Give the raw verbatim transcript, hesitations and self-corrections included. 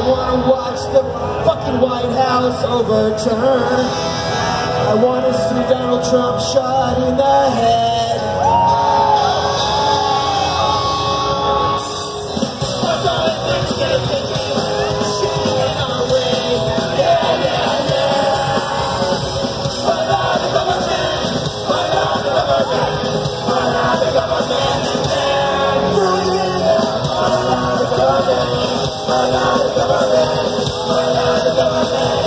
wanna watch the fucking White House overturned. I wanna see Donald Trump shot in the head. We're gonna fix it, fix it, shit in our way. Yeah, yeah, yeah. We're not the government, we're not the government, we're not the government. We're not the government, we're not the government, we're not the government.